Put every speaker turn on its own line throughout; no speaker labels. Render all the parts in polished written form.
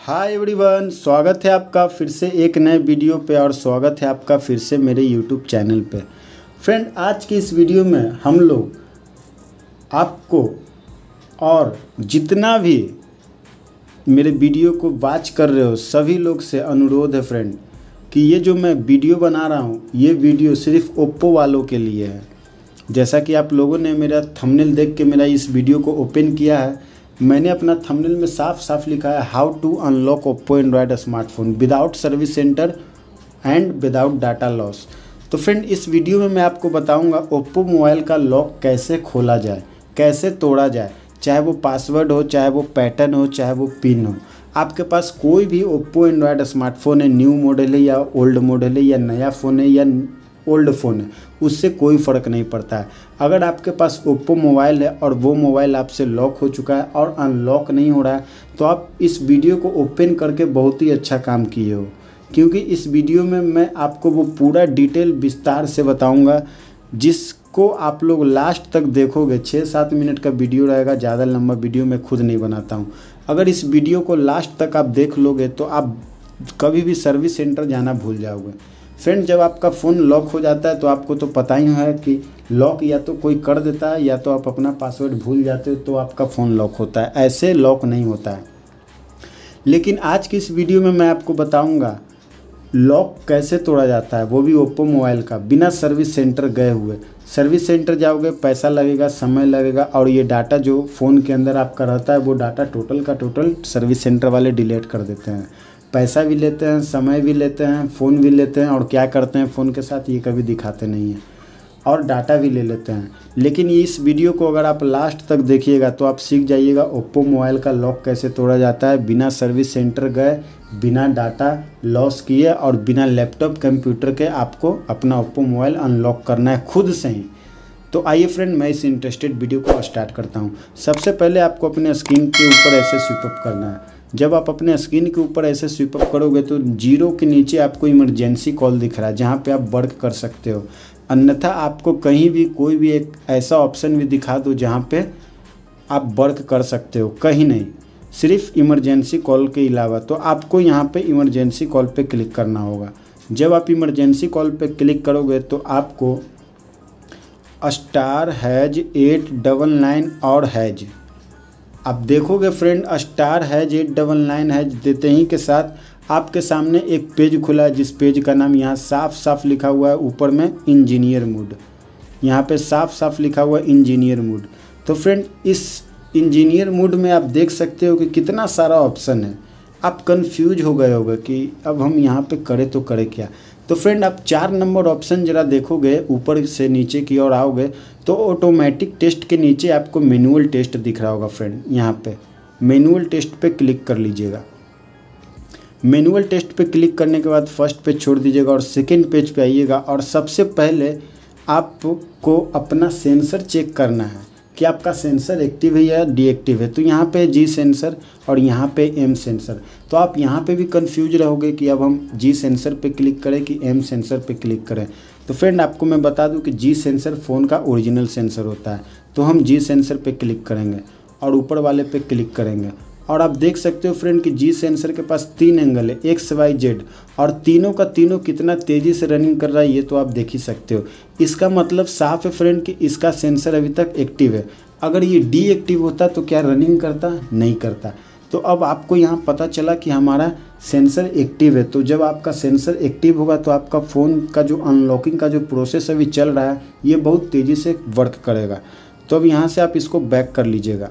Hi everyone, स्वागत है आपका फिर से एक नए वीडियो पे और स्वागत है आपका फिर से मेरे यूट्यूब चैनल पे। फ्रेंड, आज की इस वीडियो में हम लोग आपको और जितना भी मेरे वीडियो को वॉच कर रहे हो सभी लोग से अनुरोध है फ्रेंड कि ये जो मैं वीडियो बना रहा हूँ ये वीडियो सिर्फ ओप्पो वालों के लिए है। जैसा कि आप लोगों ने मेरा थंबनेल देख के मेरा इस वीडियो को ओपन किया है, मैंने अपना थंबनेल में साफ साफ लिखा है how to unlock Oppo Android smartphone without service center and without data loss. तो फ्रेंड, इस वीडियो में मैं आपको बताऊंगा ओप्पो मोबाइल का लॉक कैसे खोला जाए, कैसे तोड़ा जाए, चाहे वो पासवर्ड हो, चाहे वो पैटर्न हो, चाहे वो पिन हो। आपके पास कोई भी ओप्पो एंड्रॉयड स्मार्टफोन है, न्यू मॉडल है या ओल्ड मॉडल है या नया फ़ोन है या ओल्ड फ़ोन है, उससे कोई फ़र्क नहीं पड़ता है। अगर आपके पास ओप्पो मोबाइल है और वो मोबाइल आपसे लॉक हो चुका है और अनलॉक नहीं हो रहा है तो आप इस वीडियो को ओपन करके बहुत ही अच्छा काम किए हो, क्योंकि इस वीडियो में मैं आपको वो पूरा डिटेल विस्तार से बताऊंगा जिसको आप लोग लास्ट तक देखोगे। 6-7 मिनट का वीडियो रहेगा, ज़्यादा लंबा वीडियो मैं खुद नहीं बनाता हूँ। अगर इस वीडियो को लास्ट तक आप देख लोगे तो आप कभी भी सर्विस सेंटर जाना भूल जाओगे। फ्रेंड, जब आपका फ़ोन लॉक हो जाता है तो आपको तो पता ही है कि लॉक या तो कोई कर देता है या तो आप अपना पासवर्ड भूल जाते हो तो आपका फ़ोन लॉक होता है, ऐसे लॉक नहीं होता है। लेकिन आज की इस वीडियो में मैं आपको बताऊंगा लॉक कैसे तोड़ा जाता है, वो भी ओप्पो मोबाइल का, बिना सर्विस सेंटर गए हुए। सर्विस सेंटर जाओगे, पैसा लगेगा, समय लगेगा और ये डाटा जो फ़ोन के अंदर आपका रहता है वो डाटा टोटल का टोटल सर्विस सेंटर वाले डिलीट कर देते हैं। पैसा भी लेते हैं, समय भी लेते हैं, फ़ोन भी लेते हैं और क्या करते हैं फ़ोन के साथ ये कभी दिखाते नहीं हैं, और डाटा भी ले लेते हैं। लेकिन इस वीडियो को अगर आप लास्ट तक देखिएगा तो आप सीख जाइएगा ओप्पो मोबाइल का लॉक कैसे तोड़ा जाता है बिना सर्विस सेंटर गए, बिना डाटा लॉस किए और बिना लैपटॉप कंप्यूटर के आपको अपना ओप्पो मोबाइल अनलॉक करना है खुद से ही। तो आइए फ्रेंड, मैं इस इंटरेस्टेड वीडियो को स्टार्ट करता हूँ। सबसे पहले आपको अपने स्क्रीन के ऊपर ऐसे स्विप अप करना है। जब आप अपने स्क्रीन के ऊपर ऐसे स्विप अप करोगे तो जीरो के नीचे आपको इमरजेंसी कॉल दिख रहा है जहाँ पे आप वर्क कर सकते हो। अन्यथा आपको कहीं भी कोई भी एक ऐसा ऑप्शन भी दिखा दो जहाँ पे आप वर्क कर सकते हो, कहीं नहीं, सिर्फ इमरजेंसी कॉल के अलावा। तो आपको यहाँ पे इमरजेंसी कॉल पे क्लिक करना होगा। जब आप इमरजेंसी कॉल पे क्लिक करोगे तो आपको *#899 और हैज, आप देखोगे फ्रेंड *#899# देते ही के साथ आपके सामने एक पेज खुला है जिस पेज का नाम यहाँ साफ साफ लिखा हुआ है ऊपर में इंजीनियर मोड। यहाँ पे साफ साफ लिखा हुआ है इंजीनियर मोड। तो फ्रेंड, इस इंजीनियर मोड में आप देख सकते हो कि कितना सारा ऑप्शन है। आप कंफ्यूज हो गए होगे कि अब हम यहाँ पे करें तो करें क्या। तो फ्रेंड, आप 4 नंबर ऑप्शन ज़रा देखोगे, ऊपर से नीचे की ओर आओगे तो ऑटोमेटिक टेस्ट के नीचे आपको मैनुअल टेस्ट दिख रहा होगा। फ्रेंड, यहाँ पे मैनुअल टेस्ट पे क्लिक कर लीजिएगा। मैनुअल टेस्ट पे क्लिक करने के बाद फर्स्ट पेज छोड़ दीजिएगा और सेकंड पेज पे आइएगा और सबसे पहले आपको अपना सेंसर चेक करना है कि आपका सेंसर एक्टिव है या डीएक्टिव है। तो यहाँ पे जी सेंसर और यहाँ पे एम सेंसर। तो आप यहाँ पे भी कंफ्यूज रहोगे कि अब हम जी सेंसर पे क्लिक करें कि एम सेंसर पे क्लिक करें। तो फ्रेंड, आपको मैं बता दूं कि जी सेंसर फ़ोन का ओरिजिनल सेंसर होता है। तो हम जी सेंसर पे क्लिक करेंगे और ऊपर वाले पे क्लिक करेंगे और आप देख सकते हो फ्रेंड कि जी सेंसर के पास 3 एंगल है, एक्स वाई जेड, और तीनों का तीनों कितना तेज़ी से रनिंग कर रहा है ये तो आप देख ही सकते हो। इसका मतलब साफ है फ्रेंड कि इसका सेंसर अभी तक एक्टिव है। अगर ये डीएक्टिव होता तो क्या रनिंग करता? नहीं करता। तो अब आपको यहाँ पता चला कि हमारा सेंसर एक्टिव है। तो जब आपका सेंसर एक्टिव होगा तो आपका फ़ोन का जो अनलॉकिंग का जो प्रोसेस अभी चल रहा है ये बहुत तेज़ी से वर्क करेगा। तो अब यहाँ से आप इसको बैक कर लीजिएगा।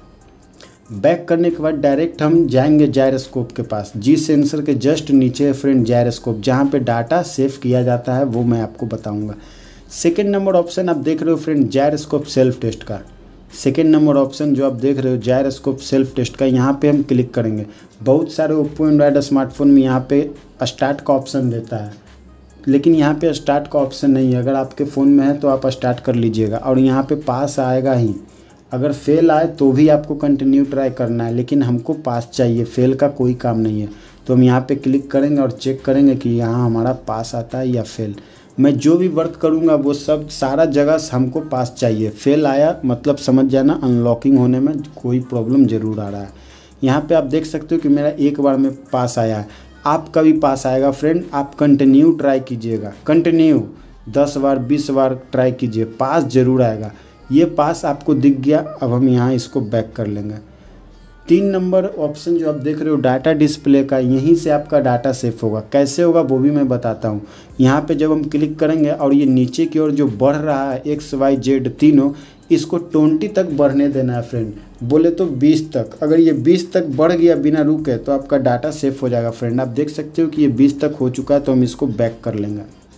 बैक करने के बाद डायरेक्ट हम जाएंगे जायरोस्कोप के पास। जी सेंसर के जस्ट नीचे है फ्रेंड जायरोस्कोप, जहाँ पे डाटा सेव किया जाता है, वो मैं आपको बताऊंगा। सेकंड नंबर ऑप्शन आप देख रहे हो फ्रेंड जायरोस्कोप सेल्फ टेस्ट का। सेकंड नंबर ऑप्शन जो आप देख रहे हो जायरोस्कोप सेल्फ टेस्ट का, यहाँ पे हम क्लिक करेंगे। बहुत सारे ओप्पो एंड्रॉयड स्मार्टफोन में यहाँ पे स्टार्ट का ऑप्शन देता है, लेकिन यहाँ पे स्टार्ट का ऑप्शन नहीं है। अगर आपके फ़ोन में है तो आप स्टार्ट कर लीजिएगा और यहाँ पे पास आएगा ही। अगर फेल आए तो भी आपको कंटिन्यू ट्राई करना है, लेकिन हमको पास चाहिए, फेल का कोई काम नहीं है। तो हम यहाँ पे क्लिक करेंगे और चेक करेंगे कि यहाँ हमारा पास आता है या फेल। मैं जो भी वर्क करूँगा वो सब सारा जगह हमको पास चाहिए। फेल आया मतलब समझ जाना अनलॉकिंग होने में कोई प्रॉब्लम ज़रूर आ रहा है। यहाँ पे आप देख सकते हो कि मेरा एक बार में पास आया है। आपका भी पास आएगा फ्रेंड। आप कंटिन्यू ट्राई कीजिएगा, कंटिन्यू 10 बार 20 बार ट्राई कीजिए, पास ज़रूर आएगा। ये पास आपको दिख गया। अब हम यहाँ इसको बैक कर लेंगे। 3 नंबर ऑप्शन जो आप देख रहे हो डाटा डिस्प्ले का, यहीं से आपका डाटा सेव होगा। कैसे होगा वो भी मैं बताता हूँ। यहाँ पे जब हम क्लिक करेंगे और ये नीचे की ओर जो बढ़ रहा है XYZ तीनों, इसको 20 तक बढ़ने देना है फ्रेंड। बोले तो 20 तक। अगर ये 20 तक बढ़ गया बिना रुके तो आपका डाटा सेव हो जाएगा फ्रेंड। आप देख सकते हो कि ये 20 तक हो चुका है, तो हम इसको बैक कर लेंगे।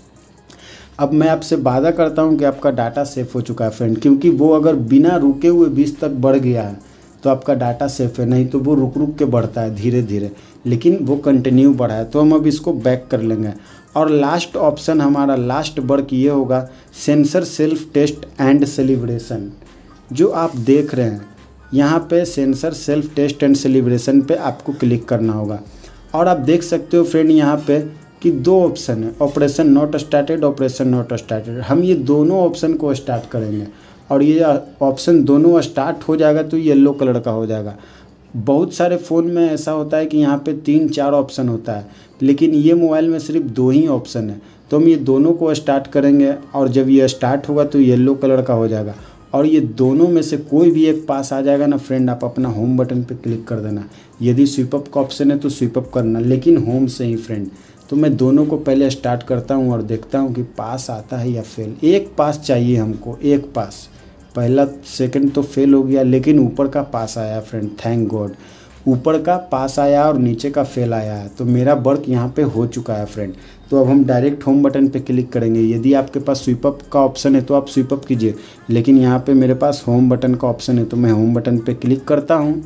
अब मैं आपसे वादा करता हूँ कि आपका डाटा सेव हो चुका है फ्रेंड, क्योंकि वो अगर बिना रुके हुए 20 तक बढ़ गया है तो आपका डाटा सेफ है। नहीं तो वो रुक रुक के बढ़ता है धीरे धीरे, लेकिन वो कंटिन्यू बढ़ा है। तो हम अब इसको बैक कर लेंगे। और लास्ट ऑप्शन हमारा, लास्ट वर्क ये होगा sensor self test and calibration. जो आप देख रहे हैं यहाँ पे sensor self test and calibration पे आपको क्लिक करना होगा। और आप देख सकते हो फ्रेंड यहाँ पे कि 2 ऑप्शन है, operation not started, operation not started. हम ये दोनों ऑप्शन को स्टार्ट करेंगे और ये ऑप्शन दोनों स्टार्ट हो जाएगा तो येलो कलर का हो जाएगा। बहुत सारे फ़ोन में ऐसा होता है कि यहाँ पे 3-4 ऑप्शन होता है, लेकिन ये मोबाइल में सिर्फ 2 ही ऑप्शन है। तो हम ये दोनों को स्टार्ट करेंगे और जब ये स्टार्ट होगा तो येलो कलर का हो जाएगा। और ये दोनों में से कोई भी एक पास आ जाएगा ना फ्रेंड, आप अपना होम बटन पे क्लिक कर देना। यदि स्वीप अप का ऑप्शन है तो स्वीप अप करना, लेकिन होम से ही फ्रेंड। तो मैं दोनों को पहले स्टार्ट करता हूँ और देखता हूँ कि पास आता है या फेल। एक पास चाहिए हमको, एक पास। पहला सेकंड तो फेल हो गया, लेकिन ऊपर का पास आया फ्रेंड, थैंक गॉड। ऊपर का पास आया और नीचे का फेल आया है, तो मेरा वर्क यहाँ पे हो चुका है फ्रेंड। तो अब हम डायरेक्ट होम बटन पे क्लिक करेंगे। यदि आपके पास स्वीप अप का ऑप्शन है तो आप स्वीप अप कीजिए, लेकिन यहाँ पे मेरे पास होम बटन का ऑप्शन है तो मैं होम बटन पे क्लिक करता हूँ।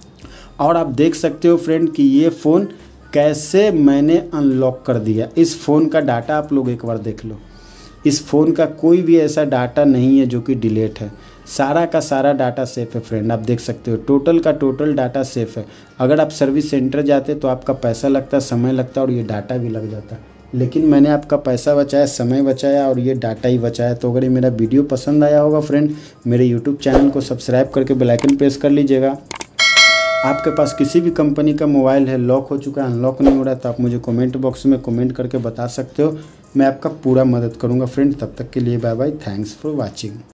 और आप देख सकते हो फ्रेंड कि ये फ़ोन कैसे मैंने अनलॉक कर दिया। इस फ़ोन का डाटा आप लोग एक बार देख लो। इस फ़ोन का कोई भी ऐसा डाटा नहीं है जो कि डिलीट है। सारा का सारा डाटा सेफ है फ्रेंड। आप देख सकते हो टोटल का टोटल डाटा सेफ है। अगर आप सर्विस सेंटर जाते तो आपका पैसा लगता, समय लगता और ये डाटा भी लग जाता, लेकिन मैंने आपका पैसा बचाया, समय बचाया और ये डाटा ही बचाया। तो अगर ये मेरा वीडियो पसंद आया होगा फ्रेंड, मेरे यूट्यूब चैनल को सब्सक्राइब करके बेल आइकन प्रेस कर लीजिएगा। आपके पास किसी भी कंपनी का मोबाइल है, लॉक हो चुका है, अनलॉक नहीं हो रहा है, तो आप मुझे कमेंट बॉक्स में कमेंट करके बता सकते हो। मैं आपका पूरा मदद करूंगा फ्रेंड। तब तक के लिए bye bye, thanks for watching.